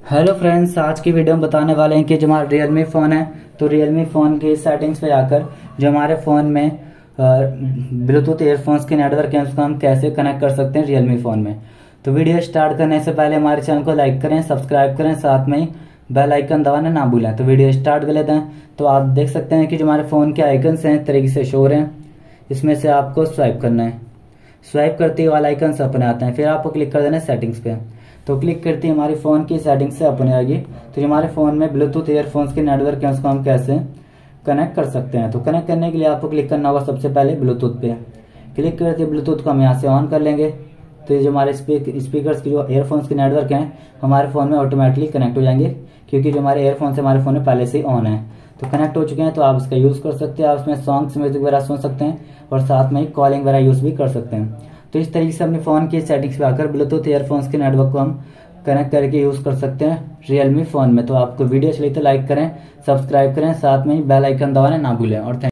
Hello friends, आज की video में बताने वाले हैं कि जो हमारा रियलमी फ़ोन है तो रियलमी फ़ोन की सेटिंग्स पे जाकर जो हमारे फ़ोन में ब्लूटूथ ईयरफोन्स के नेटवर्क है उसको हम कैसे कनेक्ट कर सकते हैं रियलमी फ़ोन में। तो वीडियो स्टार्ट करने से पहले हमारे चैनल को लाइक करें, सब्सक्राइब करें, साथ में ही बेल आइकन दबाना ना भूलें। तो वीडियो स्टार्ट कर लेते हैं। तो आप देख सकते हैं कि जो हमारे फ़ोन के आइकन्स हैं तरीके से शो हो रहे हैं। इसमें से आपको स्वाइप करना है। स्वाइप करते ही वाला आइकन अपने आते हैं, फिर आपको क्लिक कर देना है सेटिंग्स पे। तो क्लिक करते ही हमारी फ़ोन की सेटिंग्स से अपने आएगी। तो जो हमारे फ़ोन में ब्लूटूथ ईयरफोन्स के नेटवर्क है उसको हम कैसे कनेक्ट कर सकते हैं। तो कनेक्ट करने के लिए आपको क्लिक करना होगा सबसे पहले ब्लूटूथ पे। क्लिक करते ही ब्लूटूथ को हम यहाँ से ऑन कर लेंगे। तो ये जो हमारे स्पीकर्स की जो ईयरफोन्स के नेटवर्क हैं हमारे फ़ोन में ऑटोमेटिकली कनेक्ट हो जाएंगे, क्योंकि जो हमारे ईयरफोन्स हमारे फ़ोन में पहले से ही ऑन है। तो कनेक्ट हो चुके हैं, तो आप इसका यूज़ कर सकते हैं। आप इसमें सॉन्ग्स, म्यूजिक वगैरह सुन सकते हैं और साथ में ही कॉलिंग वगैरह यूज़ भी कर सकते हैं। तो इस तरीके से अपने फ़ोन की सेटिंग्स पे आकर ब्लूटूथ ईयरफोन्स के नेटवर्क को हम कनेक्ट करके यूज़ कर सकते हैं रियलमी फ़ोन में। तो आपको वीडियो अच्छी लगी तो लाइक करें, सब्सक्राइब करें, साथ में ही बेल आइकन दबाना ना भूलें। और